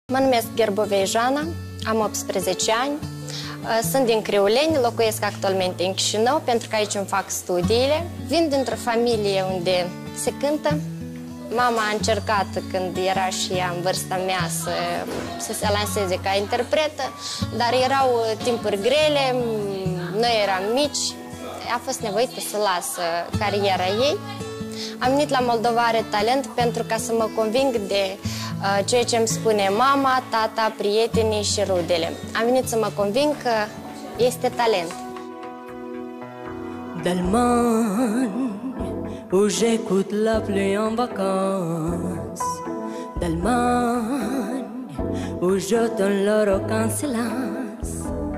Mă numesc Gherbovei Jana, am 18 ani, sunt din Criuleni, locuiesc actualmente în Chișinău pentru că aici îmi fac studiile. Vin dintr-o familie unde se cântă. Mama a încercat când era și ea în vârsta mea să se lanseze ca interpretă, dar erau timpuri grele, noi eram mici, a fost nevoită să lasă cariera ei. Am venit la Moldova Are Talent pentru ca să mă conving de ceea ce îmi spune mama, tata, prietenii și rudele. Am venit să mă conving că este talent. D'Allemagne, où j'écoute la pluie en vacances. D'Allemagne, où j'entends l'orage en silence.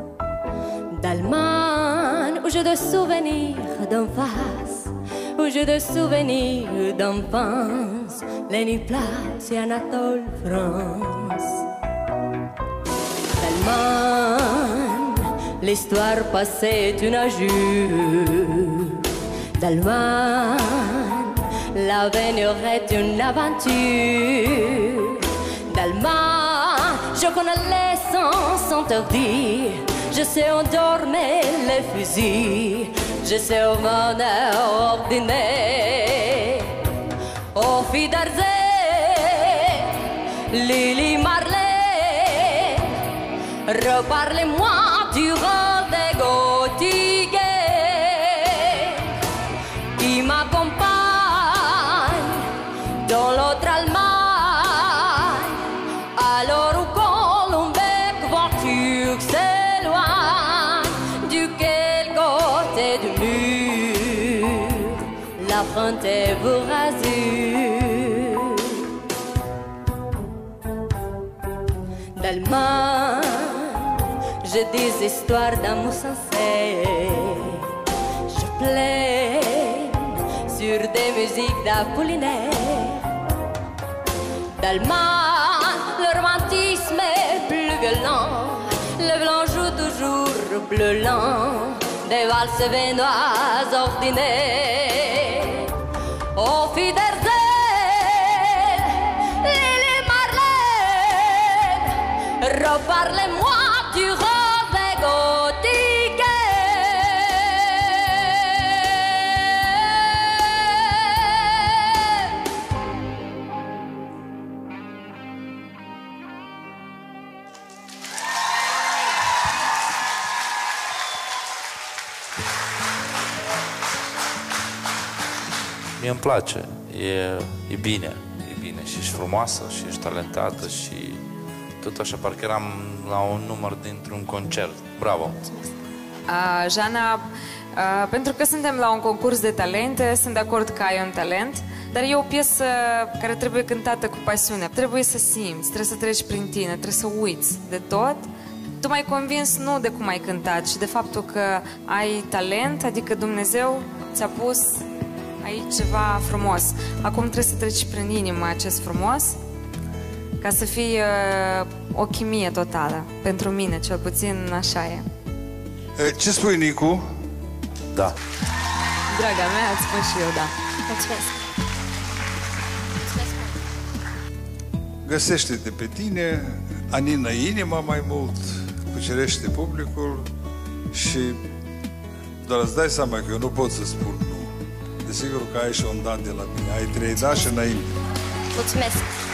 D'Allemagne, où j'ai des souvenirs d'en face, où j'ai des souvenirs d'enfance. Les nuits plates et Anatole, France. D'Allemagne, l'histoire passée est une injure. D'Allemagne, l'avenir est une aventure. D'Allemagne, je connais les sens interdits. Je sais endormir les fusils. Je sais au bonheur ordinaire. Oh, fille d'Arzée, Lily Marley, reparlez-moi du rôle des Gothiques qui m'accompagne dans l'autre Allemagne. Alors où Colombec voiture s'éloigne, duquel côté du mur la frontière vous rassure. D'Allemagne, j'ai des histoires d'amour sincère. Je plains sur des musiques d'Apollinaire. D'Allemagne, le romantisme est plus violent. Le blanc joue toujours bleu lent, des valses viennoises ordinaires. Oh, fille d'Arzelle, Lily Marlène, reparlez-moi du rêve gothique. Mie îmi place, e bine, și ești frumoasă, și ești talentată și tot așa, parcă eram la un număr dintr-un concert. Bravo! Jana, pentru că suntem la un concurs de talente, sunt de acord că ai un talent, dar e o piesă care trebuie cântată cu pasiune. Trebuie să simți, trebuie să treci prin tine, trebuie să uiți de tot. Tu m-ai convins nu de cum ai cântat, ci de faptul că ai talent, adică Dumnezeu ți-a pus aici ceva frumos. Acum trebuie să treci prin inimă acest frumos ca să fie o chimie totală. Pentru mine, cel puțin, așa e. Ce spui, Nicu? Da. Draga mea, îți spun și eu da. Mulțumesc! Găsește-te pe tine, anină inima mai mult, cucerește publicul și doar îți dai seama că eu nu pot să spun nu. Desigur că ai și un dat de la mine, ai 3 da și înainte. Mulțumesc!